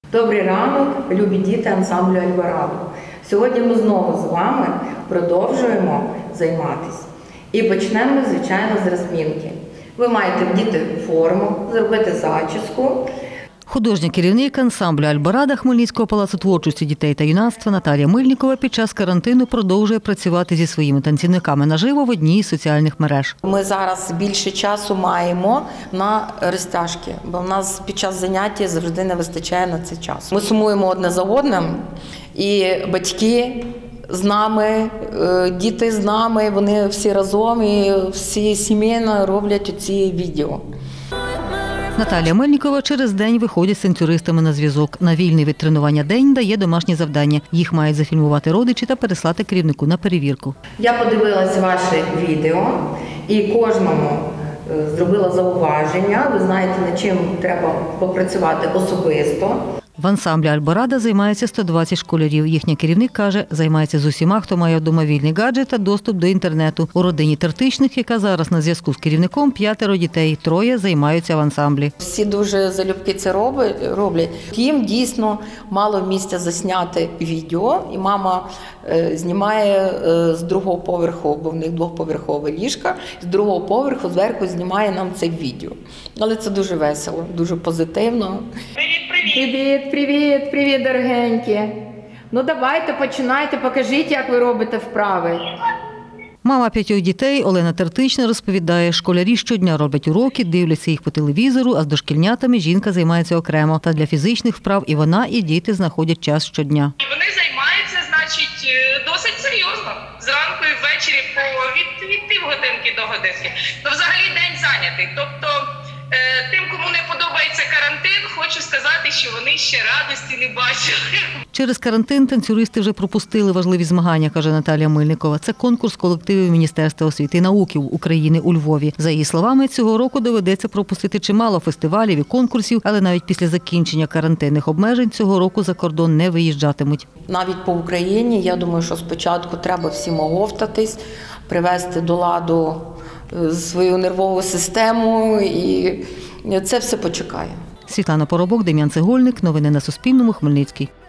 Добрий ранок, любі діти ансамблю Альварадо. Сьогодні ми знову з вами продовжуємо займатися. І почнемо ми, звичайно, з розминки. Ви маєте вдіти форму, зробити зачіску. Художній керівник ансамблю Альбарада Хмельницького палацу творчості дітей та юнацтва Наталія Мильнікова під час карантину продовжує працювати зі своїми танцівниками наживо в одній із соціальних мереж. Ми зараз більше часу маємо на розтяжки, бо в нас під час заняття завжди не вистачає на це часу. Ми сумуємо одне за одним, і батьки з нами, діти з нами, вони всі разом і всі сімейно роблять ці відео. Наталія Мельнікова через день виходить з танцюристами на зв'язок. На вільний від тренування день дає домашні завдання. Їх мають зафільмувати родичі та переслати керівнику на перевірку. Я подивилась ваше відео і кожному зробила зауваження. Ви знаєте, над чим треба попрацювати особисто. В ансамблі Альбарада займається 120 школярів. Їхній керівник каже, займається з усіма, хто має вдома вільний гаджет та доступ до інтернету. У родині Тертичних, яка зараз на зв'язку з керівником, 5 дітей. 3 займаються в ансамблі. Всі дуже залюбки це роблять. Їм дійсно мало місця засняти відео, і мама знімає з другого поверху, бо в них двохповерхове ліжко, з другого поверху зверху знімає нам це відео. Але це дуже весело, дуже позитивно. Привіт, дорогенькі. Ну давайте, починайте, покажіть, як ви робите вправи. Мама 5 дітей Олена Тертична розповідає, школярі щодня роблять уроки, дивляться їх по телевізору, а з дошкільнятами жінка займається окремо. Та для фізичних вправ і вона, і діти знаходять час щодня. Вони займаються, значить, досить серйозно. Зранку і ввечері від півгодинки до годинки. То взагалі день зайнятий. Тобто тим, кому не подобається карантин, хочу сказати, що вони ще радості не бачили. Через карантин танцюристи вже пропустили важливі змагання, каже Наталія Мильникова. Це конкурс колективів Міністерства освіти і науки України у Львові. За її словами, цього року доведеться пропустити чимало фестивалів і конкурсів, але навіть після закінчення карантинних обмежень цього року за кордон не виїжджатимуть. Навіть по Україні, я думаю, що спочатку треба всім оговтатись, привести до ладу свою нервову систему, і це все почекає. Світлана Поробок, Дем'ян Цегольник. Новини на Суспільному. Хмельницький.